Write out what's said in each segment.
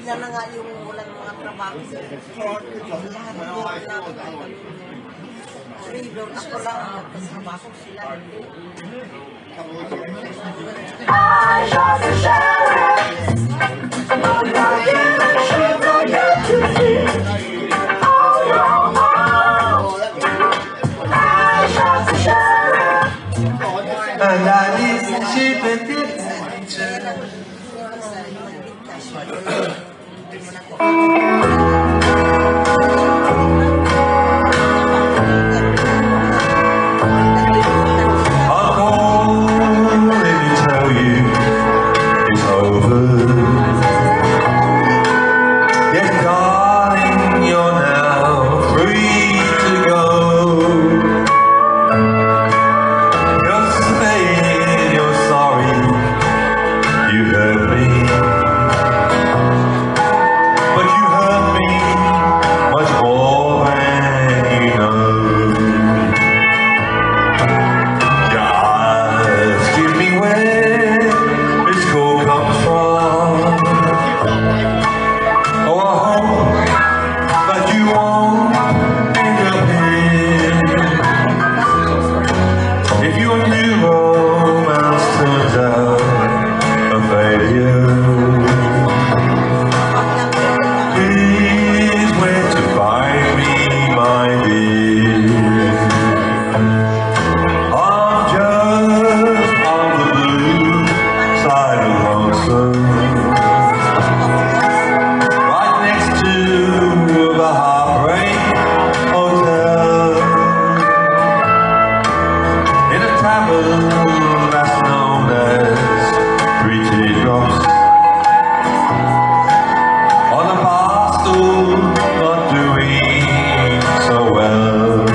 Sila na nga yung walang mga trabaho. Freedom, ako lang ang nagtatrabaho sila. And I listen sheep and dip. That's known as 3 teardrops on a bar stool, not doing so well.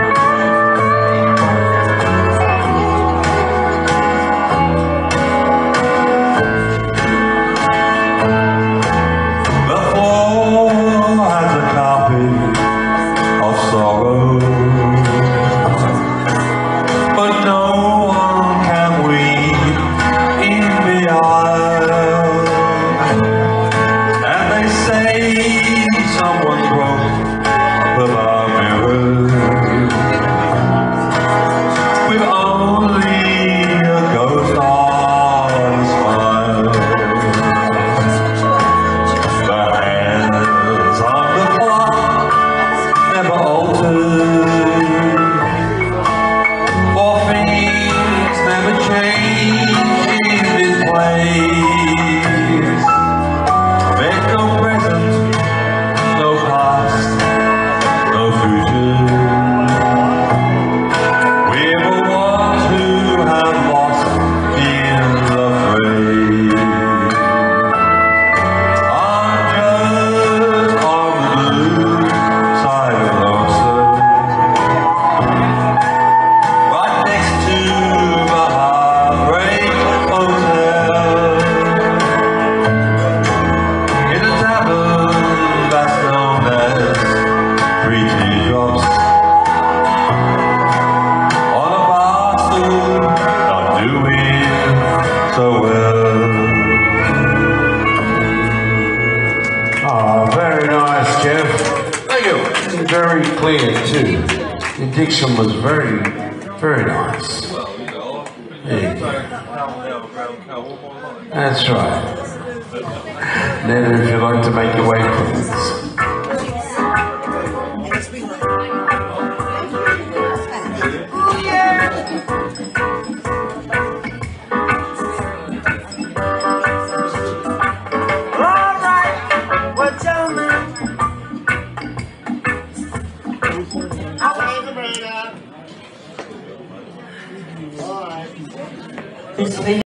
The floor has a carpet of sorrow, but no one can weep in the aisle. And they say someone broke the bar mirror with only a ghost on a smile. The hands of the clock never altered, for things never change in this place. There's no present, no past, no future. We're the ones who have lost in the fray. I'm just on the blue side of lonesome, right next to the Heartbreak Hotel, in a tavern that's known as 3 teardrops on a bar stool, not doing so well. Very nice, Jeff. Thank you. Very clear too. The diction was very, very nice. There you go. That's right. Neda, if you'd like to make your way, please. This